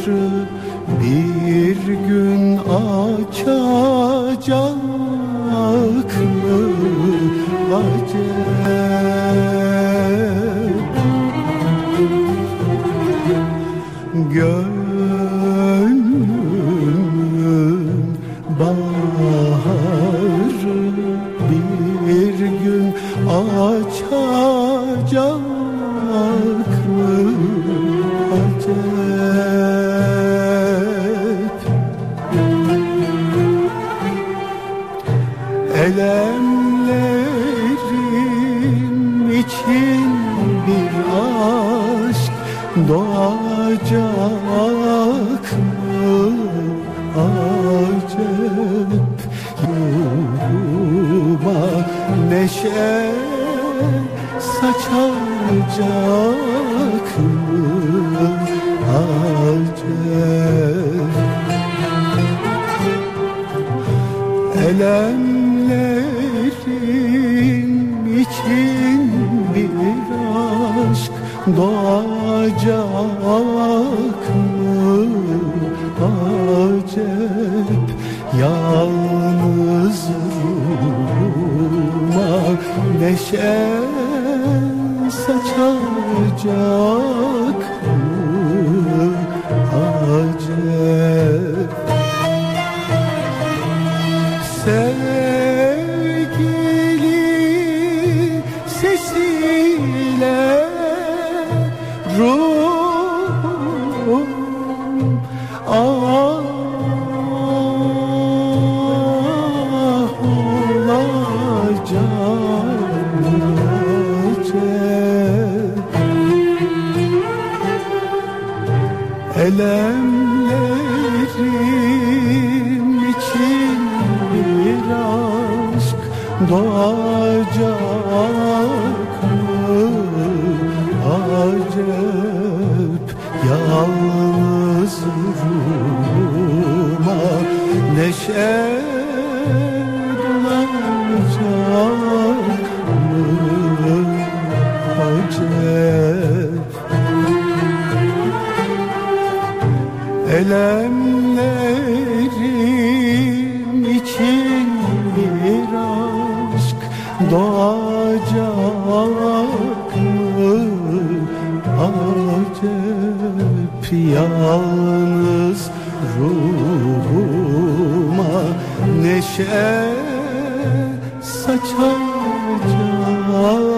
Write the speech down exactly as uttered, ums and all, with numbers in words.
bir gün açacak mı acep? Gönlümün baharı bir gün açacak mı acep? Elemlerim için bir aşk doğacak mı acep? Yoluma neşe saçacak mı acep? Elemlerim için bir aşk doğacak mı acep? Yalnız ruhuma neşe saçacak mı acep? Sevgili sesiyle ruhum ah olacak acep? Elemlerim için bir aşk doğacak mı acep? Yalnız ruhuma neşe dolacak mı acep? Elemlerim için bir aşk doğacak mı acep? Yalnız ruhuma neşe saçacak